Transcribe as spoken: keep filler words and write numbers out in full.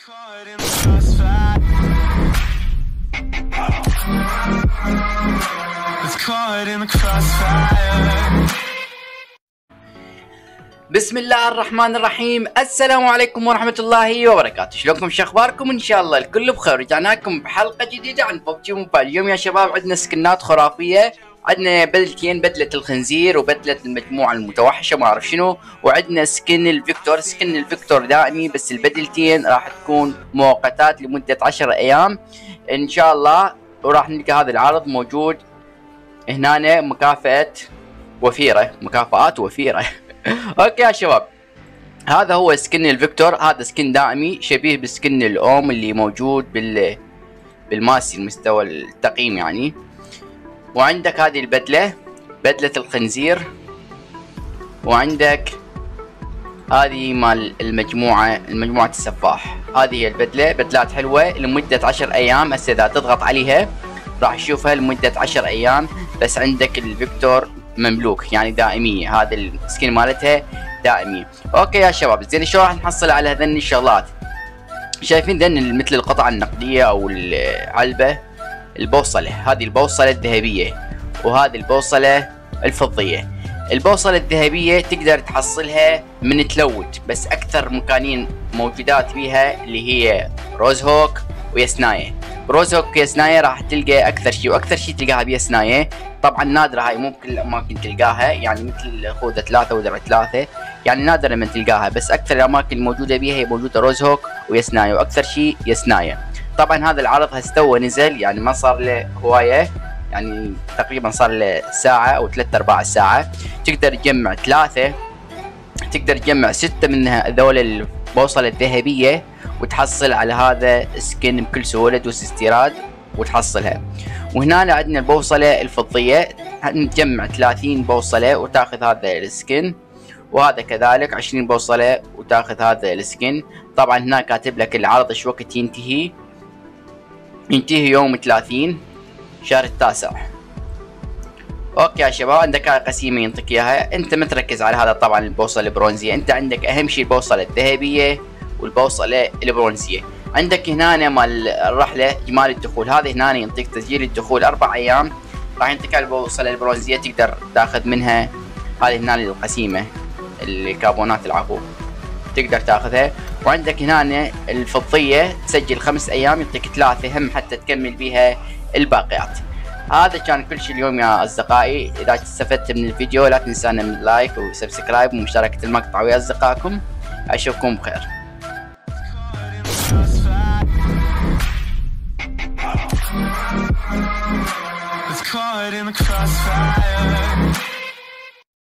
caught in the crossfire. It's caught in the crossfire. بسم الله الرحمن الرحيم. السلام عليكم ورحمة الله وبركاته. شلونكم؟ شو اخباركم؟ ان شاء الله الكل بخير. رجعنا لكم بحلقة جديدة عن ببجي موبايل. اليوم يا شباب عندنا سكنات خرافية، عندنا بدلتين، بدلة الخنزير وبدلة المجموعة المتوحشة ما اعرف شنو، وعندنا سكن الفيكتور. سكن الفيكتور دائمي بس البدلتين راح تكون مؤقتات لمدة عشر ايام ان شاء الله، وراح نلقى هذا العرض موجود هنا. مكافأة وفيرة، مكافآت وفيرة. اوكي يا شباب، هذا هو سكن الفيكتور. هذا سكن دائمي شبيه بسكن الاوم اللي موجود بال بالماسي المستوى التقييم يعني. وعندك هذه البدلة، بدلة الخنزير، وعندك هذه مال المجموعة المجموعة السفاح. هذه هي البدلة، بدلات حلوة لمدة عشر ايام. هسه اذا تضغط عليها راح تشوفها لمدة عشر ايام، بس عندك الفيكتور مملوك يعني دائمية. هذا السكين مالتها دائمية. اوكي يا شباب، زين شو راح نحصل على هذني الشغلات؟ شايفين ذن مثل القطعة النقدية او العلبة، البوصلة، هذه البوصلة الذهبية وهذه البوصلة الفضية. البوصلة الذهبية تقدر تحصلها من تلوت، بس اكثر مكانين موجودات فيها اللي هي روز هوك ويسناية. بروز هوك ويسناية راح تلقى اكثر شيء، واكثر شيء تلقاها بيسناية. طبعا نادرة هاي، مو بكل الاماكن تلقاها، يعني مثل خوذة ثلاثة ودرع ثلاثة يعني نادرة من تلقاها، بس اكثر الاماكن الموجودة بيها هي موجودة روز هوك ويسناية، واكثر شيء يسناية. طبعا هذا العرض هستوى نزل، يعني ما صار له هواية، يعني تقريبا صار له ساعة او ثلاث ارباع الساعة. تقدر تجمع ثلاثة، تقدر تجمع ستة منها ذول البوصلة الذهبية، وتحصل على هذا سكن بكل سهولة. دوس استيراد وتحصلها. وهنا عندنا البوصلة الفضية، نجمع ثلاثين بوصلة وتاخذ هذا السكن، وهذا كذلك عشرين بوصلة وتاخذ هذا السكن. طبعا هنا كاتب لك العرض ايش وقت ينتهي، ينتهي يوم ثلاثين شهر التاسع. اوكي يا شباب، عندك هاي قسيمة ينطيك اياها، انت ما تركز على هذا طبعا البوصلة البرونزية، انت عندك اهم شيء البوصلة الذهبية والبوصلة البرونزية. عندك هنا مال الرحلة اجمالي الدخول، هذه هنا ينطيك تسجيل الدخول اربع ايام، راح ينطيك البوصلة البرونزية تقدر تاخذ منها. هذه هنا القسيمة الكابونات العفو تقدر تاخذها. وعندك هنا الفضية تسجل خمس ايام يعطيك ثلاثة هم حتى تكمل بيها الباقيات. هذا كان كل شيء اليوم يا اصدقائي. اذا استفدت من الفيديو لا تنسانا من اللايك وسبسكرايب ومشاركة المقطع ويا اصدقائكم. اشوفكم بخير. It's caught in the crossfire.